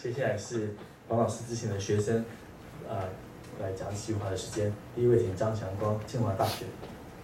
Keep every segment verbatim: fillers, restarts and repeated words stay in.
接下来是黄老师之前的学生，呃，来讲几句话的时间。第一位请张Hsiang-Kuang，清华大学。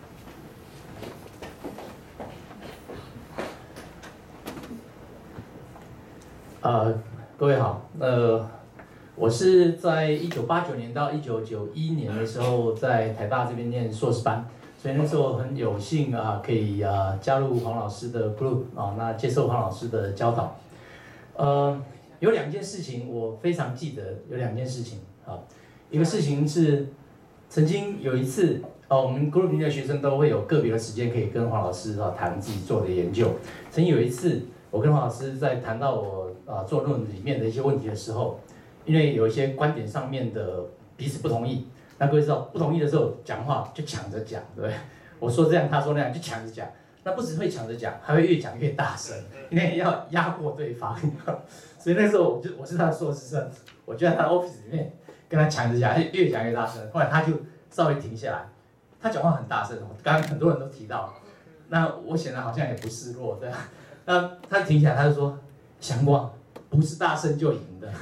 呃，各位好，呃，我是在一九八九年到一九九一年的时候，在台大这边念硕士班，所以那时候很有幸啊，可以啊加入黄老师的 group 啊，那接受黄老师的教导。呃，有两件事情我非常记得，有两件事情啊，一个事情是曾经有一次，哦，我们 group 里面的学生都会有个别的时间可以跟黄老师啊谈自己做的研究。曾经有一次，我跟黄老师在谈到我啊做论文里面的一些问题的时候，因为有一些观点上面的彼此不同意，那各位知道不同意的时候讲话就抢着讲，对不对？我说这样，他说那样，就抢着讲。那不只会抢着讲，还会越讲越大声，因为要压过对方。所以那时候我就我是他的硕士生，我就在他的 office 里面跟他抢着讲，越讲越大声。后来他就稍微停下来，他讲话很大声，刚刚很多人都提到，那我显然好像也不示弱，对吧？那他停下来，他就说：“Hsiang-Kuang，不是大声就赢的。”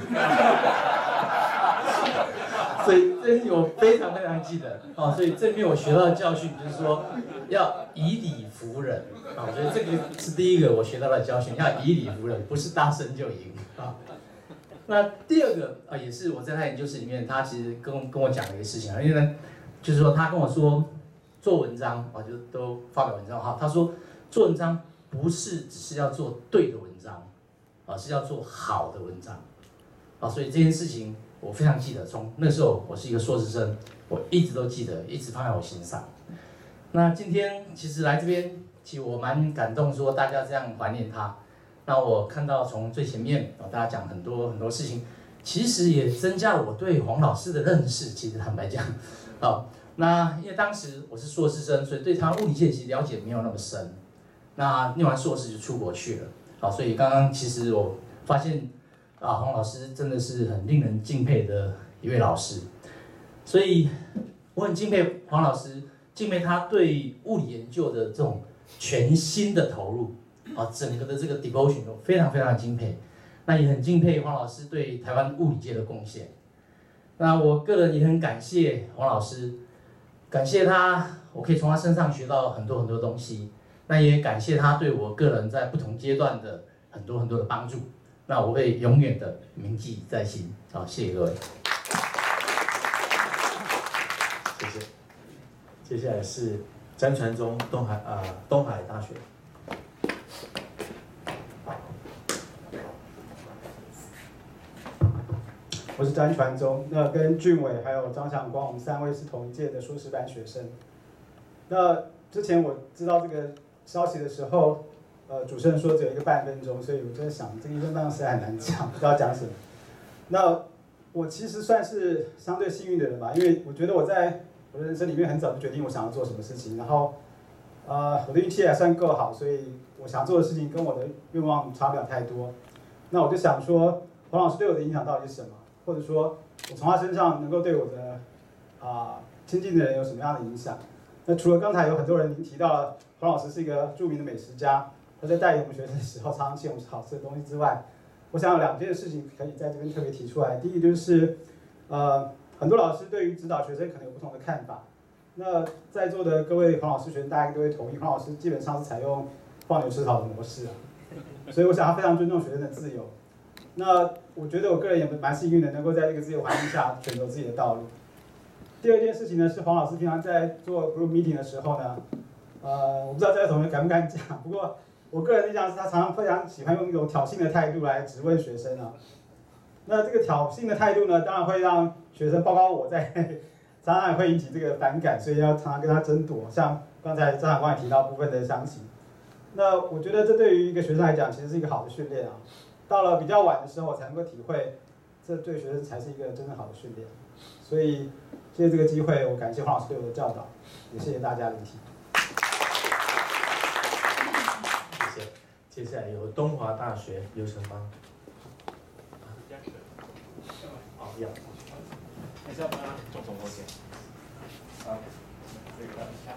所以这是我非常非常记得哦。所以这里面我学到的教训就是说，要以理服人啊。我觉得这个是第一个我学到的教训，要以理服人，不是大声就赢啊。那第二个啊，也是我在他研究室里面，他其实跟跟我讲的一个事情啊，因为呢，就是说他跟我说，做文章啊，就都发表文章哈。他说做文章不是只是要做对的文章，啊，是要做好的文章，啊，所以这件事情我非常记得。从那时候我是一个硕士生，我一直都记得，一直放在我心上。那今天其实来这边，其实我蛮感动，说大家这样怀念他。那我看到从最前面啊，大家讲很多很多事情，其实也增加了我对黄老师的认识。其实坦白讲，啊，那因为当时我是硕士生，所以对他物理界其实了解没有那么深。那念完硕士就出国去了，好，所以刚刚其实我发现啊，黄老师真的是很令人敬佩的一位老师，所以我很敬佩黄老师，敬佩他对物理研究的这种全新的投入，啊，整个的这个 devotion 我非常非常敬佩，那也很敬佩黄老师对台湾物理界的贡献。那我个人也很感谢黄老师，感谢他，我可以从他身上学到很多很多东西。那也感谢他对我个人在不同阶段的很多很多的帮助，那我会永远的铭记在心。好，谢谢各位。 谢谢。接下来是詹传忠，东海啊、呃、东海大学。 我是詹传忠，那跟俊伟还有张Hsiang-Kuang，我们三位是同一届的硕士班学生。那之前我知道这个消息的时候，呃，主持人说只有一个半分钟，所以我在想，这个一分半钟实在很难讲，不知道讲什么。那我其实算是相对幸运的人吧，因为我觉得我在我的人生里面很早就决定我想要做什么事情，然后，呃，我的运气还算够好，所以我想做的事情跟我的愿望差不了太多。那我就想说，黄老师对我的影响到底是什么？或者说，我从他身上能够对我的啊、呃、亲近的人有什么样的影响？那除了刚才有很多人提到了黄老师是一个著名的美食家，他在带领我们学生的时候常常请我们吃好吃的东西之外，我想有两件事情可以在这边特别提出来。第一就是，呃，很多老师对于指导学生可能有不同的看法。那在座的各位黄老师学生，大家都会同意，黄老师基本上是采用放牛吃草的模式啊，所以我想他非常尊重学生的自由。那我觉得我个人也蛮幸运的，能够在这个自由环境下选择自己的道路。第二件事情呢，是黄老师平常在做 group meeting 的时候呢，呃，我不知道这位同学敢不敢讲，不过我个人印象是他常常非常喜欢用一种挑衅的态度来质问学生啊。那这个挑衅的态度呢，当然会让学生，包括我在，常常也会引起这个反感，所以要常常跟他争夺。像刚才张Hsiang-Kuang也提到部分的详情，那我觉得这对于一个学生来讲，其实是一个好的训练啊。到了比较晚的时候，我才能够体会，这对学生才是一个真正好的训练。所以借这个机会，我感谢黄老师对我的教导，也谢谢大家聆听。 谢谢。接下来由东华大学刘成邦。好，要。 还是要帮他总总多钱？啊，这个下。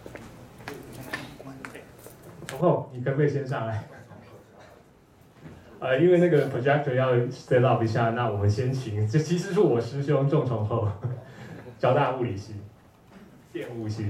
然后你可不可以先上来？ 呃，因为那个 projector 要 set up 一下，那我们先请，这其实是我师兄仲崇厚，交大物理系，电物系。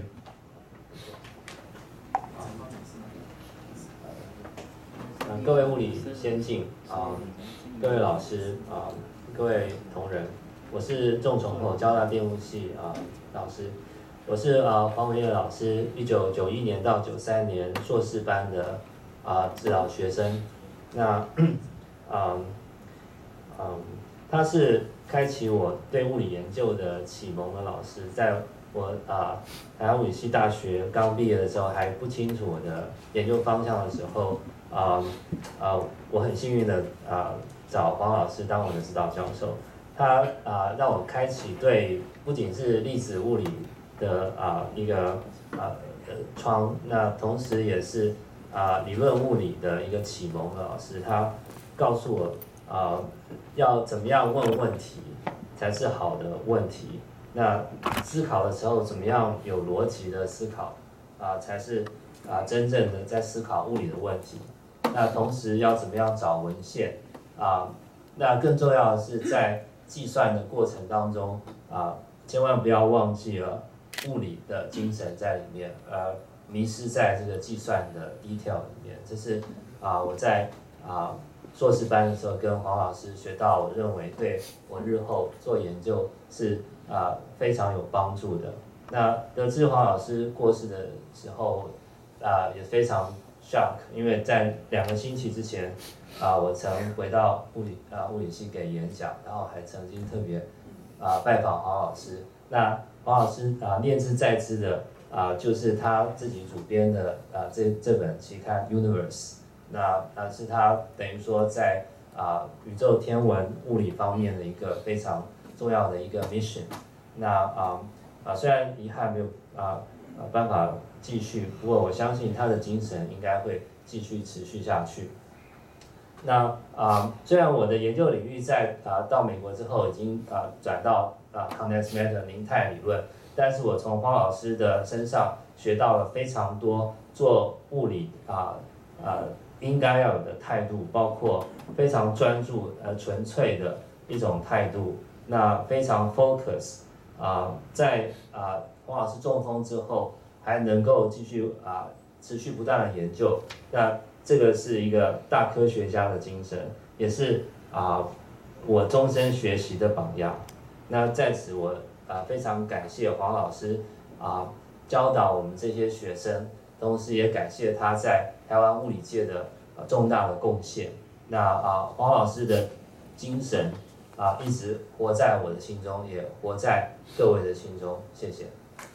嗯，各位物理先进啊、嗯，各位老师啊、嗯，各位同仁，我是仲崇厚，交大电物系啊、呃、老师，我是啊、呃、黄伟业老师，一九九一年到九三年硕士班的啊、呃、指导学生，那嗯嗯，他是开启我对物理研究的启蒙的老师，在我啊、呃、台湾物理系大学刚毕业的时候还不清楚我的研究方向的时候。啊、呃呃，我很幸运的啊、呃、找黄老师当我的指导教授，他啊、呃、让我开启对不仅是粒子物理的啊、呃、一个啊呃窗，那同时也是啊、呃、理论物理的一个启蒙的老师，他告诉我啊、呃、要怎么样问问题才是好的问题，那思考的时候怎么样有逻辑的思考啊、呃、才是啊、呃、真正的在思考物理的问题。那同时要怎么样找文献啊？那更重要的是在计算的过程当中啊，千万不要忘记了物理的精神在里面，呃，迷失在这个计算的 detail 里面。这是啊我在啊硕士班的时候跟黄老师学到，我认为对我日后做研究是啊非常有帮助的。那得知黄老师过世的时候啊也非常shock， 因为在两个星期之前，啊、呃，我曾回到物理啊、呃、物理系给演讲，然后还曾经特别啊、呃、拜访黄老师。那黄老师啊、呃、念之在之的啊、呃，就是他自己主编的啊、呃、这这本期刊《Universe》，那啊、呃、是他等于说在啊、呃、宇宙天文物理方面的一个非常重要的一个 mission。那啊啊、呃、虽然遗憾没有啊。呃，办法继续，不过我相信他的精神应该会继续持续下去。那啊、呃，虽然我的研究领域在啊、呃、到美国之后已经啊、呃、转到啊、呃、condensed matter 凝态理论，但是我从黄老师的身上学到了非常多做物理啊啊、呃、应该要有的态度，包括非常专注呃纯粹的一种态度，那非常 focus 啊、呃、在啊。呃黄老师中风之后，还能够继续啊持续不断的研究，那这个是一个大科学家的精神，也是啊我终身学习的榜样。那在此我啊非常感谢黄老师啊教导我们这些学生，同时也感谢他在台湾物理界的啊重大的贡献。那啊黄老师的精神啊一直活在我的心中，也活在各位的心中。谢谢。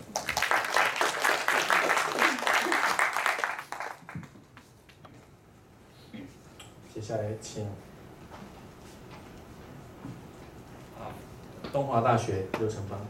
接下来请东华大学刘成邦。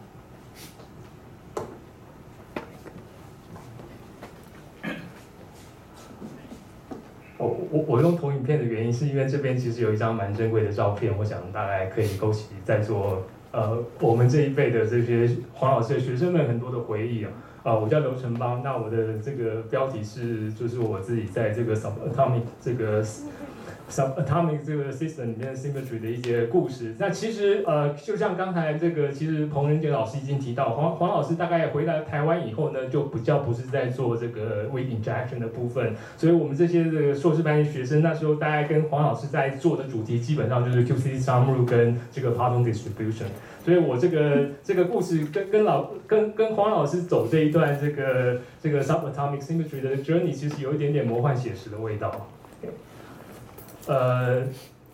我我我用投影片的原因是因为这边其实有一张蛮珍贵的照片，我想大概可以勾起在座呃我们这一辈的这些黄老师的学生们很多的回忆啊。啊，我叫刘成邦，那我的这个标题是就是我自己在这个 subatomic 这个 subatomic 这个 system 里面 symmetry 的一些故事。那其实呃，就像刚才这个，其实彭仁杰老师已经提到，黄黄老师大概回来台湾以后呢，就比较不是在做这个 weak interaction 的部分，所以我们这些这个硕士班的学生，那时候大概跟黄老师在做的主题基本上就是 Q C sum rule 跟这个 particle distribution。所以我这个这个故事跟跟老跟跟黄老师走这一段这个这个 subatomic symmetry 的 journey， 其实有一点点魔幻写实的味道。呃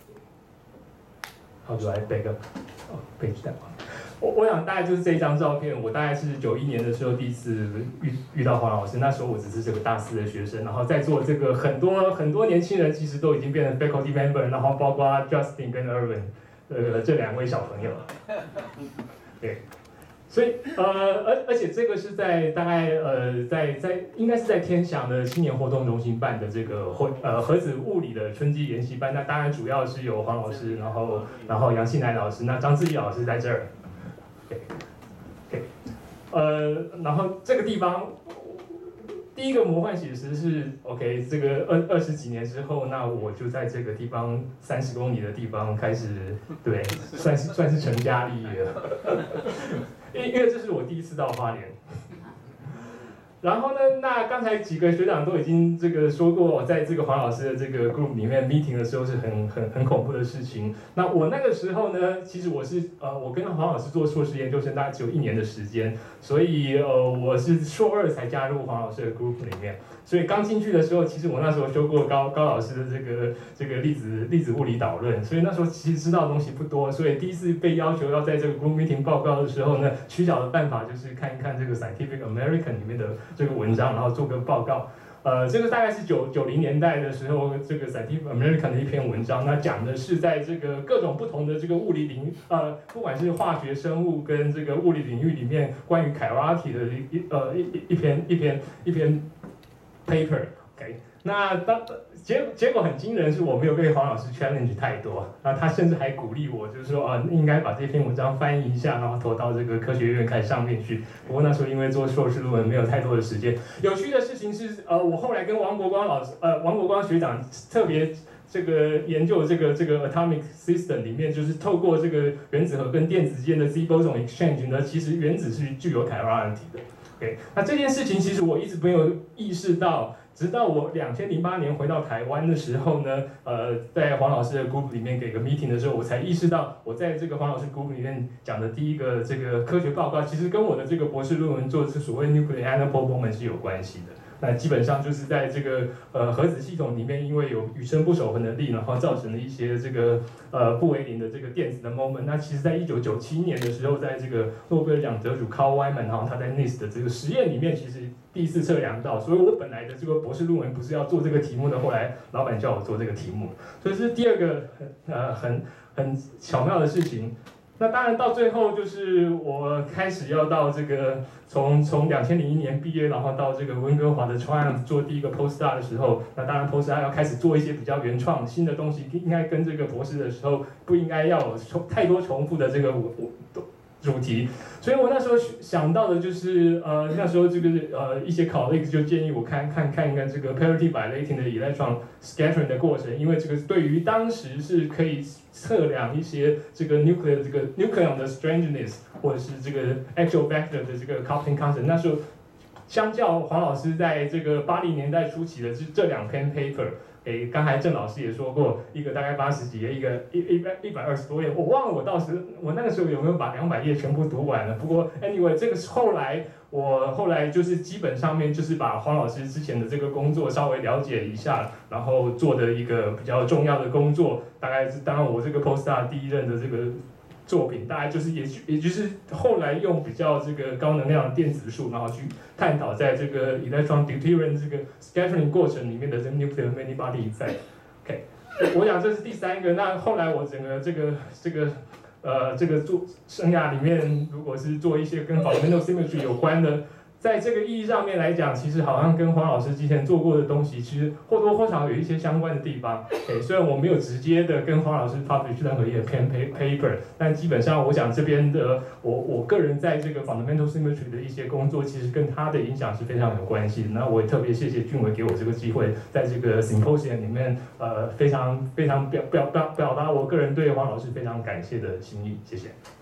，How do I back up？ 哦 ，page down。我我想大概就是这一张照片，我大概是九一年的时候第一次遇遇到黄老师，那时候我只是这个大四的学生，然后在座这个很多很多年轻人其实都已经变成 faculty member， 然后包括 Justin 跟 Irvin。呃，这两位小朋友，对，所以呃，而而且这个是在大概呃，在在应该是在天祥的青年活动中心办的这个会呃核子物理的春季研习班，那当然主要是有黄老师，然后然后杨信来老师，那张志毅老师在这儿，对，对，呃，然后这个地方。 第一个魔幻写实是 OK， 这个二二十几年之后，那我就在这个地方三十公里的地方开始，对，算是算是成家立业了。因为因为这是我第一次到花莲。然后呢，那刚才几个学长都已经这个说过，在这个黄老师的这个 group 里面 meeting 的时候是很很很恐怖的事情。那我那个时候呢，其实我是呃，我跟黄老师做硕士研究生大概只有一年的时间，所以呃，我是硕二才加入黄老师的 group 里面。所以刚进去的时候，其实我那时候修过高高老师的这个这个粒子粒子物理导论，所以那时候其实知道的东西不多。所以第一次被要求要在这个 group meeting 报告的时候呢，取巧的办法就是看一看这个 Scientific American 里面的这个文章，然后做个报告。呃，这个大概是九九零年代的时候，这个 Scientific American 的一篇文章，那讲的是在这个各种不同的这个物理领呃，不管是化学、生物跟这个物理领域里面关于凯拉体的一呃一一一篇一篇一篇 paper。OK， 那当结结果很惊人，是我没有被黄老师 challenge 太多，那他甚至还鼓励我，就是说啊，应该把这篇文章翻译一下，然后投到这个科学院刊上面去。不过那时候因为做硕士论文没有太多的时间。有趣的事情是，呃，我后来跟王国光老师，呃，王国光学长特别这个研究这个这个 atomic system 里面，就是透过这个原子核跟电子间的 Z boson exchange 呢，其实原子是具有 chirality 的。OK， 那这件事情其实我一直没有意识到。直到我两千零八年回到台湾的时候呢，呃，在黄老师的 group 里面给个 meeting 的时候，我才意识到，我在这个黄老师 group 里面讲的第一个这个科学报告，其实跟我的这个博士论文做的是所谓 nuclear anapole moment 是有关系的。那基本上就是在这个呃核子系统里面，因为有与生不守恒的力，然后造成了一些这个呃不为零的这个电子的 moment。那其实在一九九七年的时候，在这个诺贝尔奖得主 Carl Wieman 哈，他在 N I S T 的这个实验里面，其实第一次测量到。所以我本来的这个博士论文不是要做这个题目的，后来老板叫我做这个题目，所以这是第二个呃很很巧妙的事情。那当然到最后就是我开始要到这个从从两千零一年毕业，然后到这个温哥华的 Chuan-Tsung 做第一个 postdoc 的时候，那当然 postdoc 要开始做一些比较原创新的东西，应该跟这个博士的时候不应该要有重太多重复的这个我我主题，所以我那时候想到的就是，呃，那时候这个呃一些 colleagues 就建议我看看看一看这个 parity bilating 的 electron scattering 的过程，因为这个对于当时是可以测量一些这个 nuclear 这个 nucleon 的 strangeness 或者是这个 actual vector 的这个 coupling constant， 那时候相较黄老师在这个八零年代初期的这这两篇 paper。诶，刚才郑老师也说过，一个大概八十几页，一个一一百一百二十多页，我忘了我当时我那个时候有没有把两百页全部读完了。不过 anyway， 这个是后来我后来就是基本上面就是把黄老师之前的这个工作稍微了解一下，然后做的一个比较重要的工作，大概是当然我这个 postdoc 第一任的这个。作品大概就是也也就是后来用比较这个高能量的电子数，然后去探讨在这个 electron deuterium 这个 scattering 过程里面的这个 nuclear many body effect。OK， 我想这是第三个。那后来我整个这个这个呃这个做生涯里面，如果是做一些跟 fundamental symmetry 有关的。在这个意义上面来讲，其实好像跟黄老师之前做过的东西，其实或多或少有一些相关的地方。Okay， 虽然我没有直接的跟黄老师 publish 任何一篇 paper， 但基本上我想这边的我我个人在这个 fundamental symmetry 的一些工作，其实跟他的影响是非常有关系的。那我也特别谢谢俊伟给我这个机会，在这个 Symposium 里面，呃，非常非常表表表表达我个人对黄老师非常感谢的心意，谢谢。